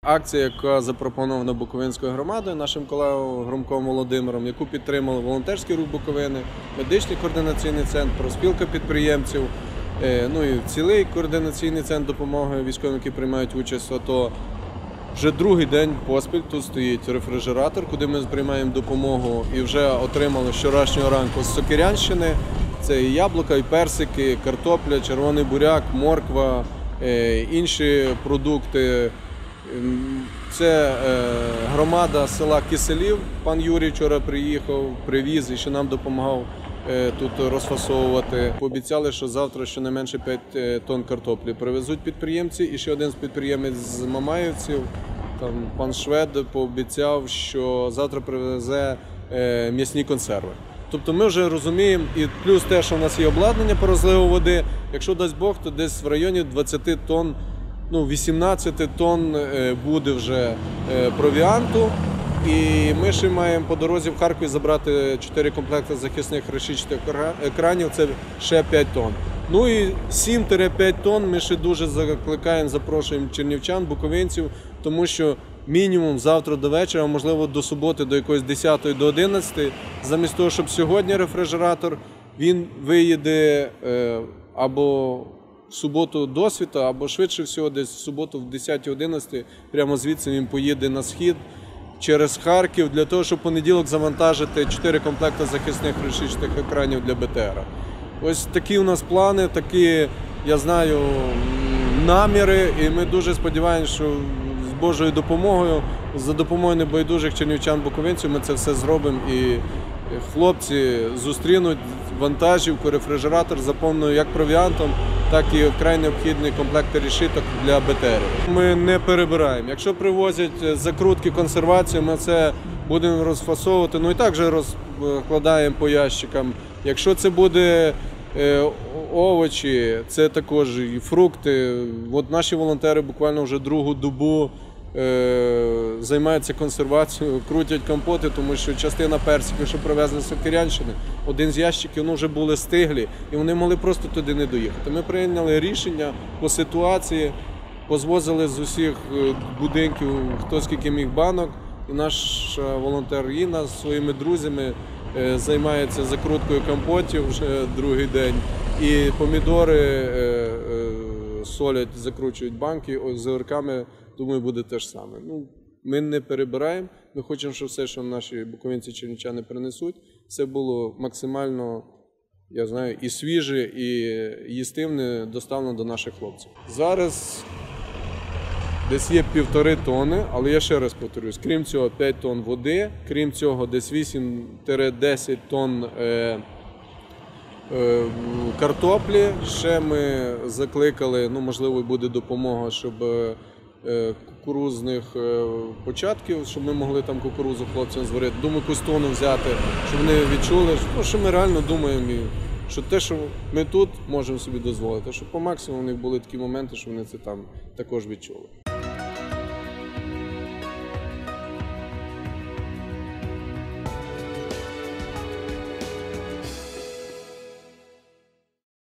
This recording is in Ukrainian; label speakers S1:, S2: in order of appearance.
S1: акція, яка запропонована Буковинською громадою, нашим колегою Громком Володимиром, яку підтримали волонтерський рух Буковини, медичний координаційний центр, профспілка підприємців, ну і цілий координаційний центр допомоги військовим, які приймають участь в АТО. Вже другий день поспіль тут стоїть рефрижератор, куди ми приймаємо допомогу і вже отримали з вчорашнього ранку з Сокирянщини. Це і яблука, і персики, і картопля, червоний буряк, морква, інші продукти. Це громада села Киселів. Пан Юрій вчора приїхав, привіз і ще нам допомагав тут розфасовувати. Пообіцяли, що завтра щонайменше 5 тонн картоплі привезуть підприємці. І ще один підприємець з Мамаївців, там пан Швед, пообіцяв, що завтра привезе м'ясні консерви. Тобто ми вже розуміємо, і плюс те, що в нас є обладнання по розливу води, якщо дасть Бог, то десь в районі 20 тонн, 18 тонн буде вже провіанту. І ми ще маємо по дорозі в Харкові забрати 4 комплекти захисних решітчатих екранів, це ще 5 тонн. Ну і 7-5 тонн ми ще дуже закликаємо, запрошуємо чернівчан, буковинців, тому що мінімум завтра до вечора, а можливо до суботи, до якоїсь 10 до 11, замість того, щоб сьогодні рефрижератор, він виїде або в суботу до світа, або швидше всього десь в суботу в 10-11, прямо звідси він поїде на схід через Харків, для того, щоб в понеділок завантажити 4 комплекти захисних решітчатих екранів для БТР. Ось такі у нас плани, такі, я знаю, наміри, і ми дуже сподіваємося, що з Божою допомогою, за допомогою небайдужих чернівчан-буковинців ми це все зробимо, і хлопці зустрінуть вантажівку, рефрижератор заповнений як провіантом, так і вкрай необхідні комплекти решіток для БТРів. Ми не перебираємо. Якщо привозять закрутки, консервацію, ми це будемо розфасовувати, ну і так же розкладаємо по ящикам. Якщо це буде овочі, це також і фрукти. От наші волонтери буквально вже другу добу займаються консервацією, крутять компоти, тому що частина персиків, що привезли з Сокирянщини, один з ящиків вже були стиглі, і вони могли просто туди не доїхати. Ми прийняли рішення по ситуації, позвозили з усіх будинків хто скільки міг банок, і наш волонтер Інна зі своїми друзями займається закруткою компотів вже другий день, і помідори солять, закручують банки, з огірками, думаю, буде те ж саме. Ну, ми не перебираємо, ми хочемо, щоб все, що наші буковинці, чернівчани принесуть, це було максимально, я знаю, і свіже, і їстивне доставлено до наших хлопців. Зараз десь є 1,5 тонни, але я ще раз повторюсь, крім цього 5 тонн води, крім цього десь 8-10 тонн картоплі. Ще ми закликали, ну можливо буде допомога, щоб кукурудзних початків, щоб ми могли там кукурудзу хлопцям зварити. Думаю, якусь тонну взяти, щоб вони відчули, що ми реально думаємо, що те, що ми тут можемо собі дозволити, щоб по максимуму у них були такі моменти, що вони це там також відчули.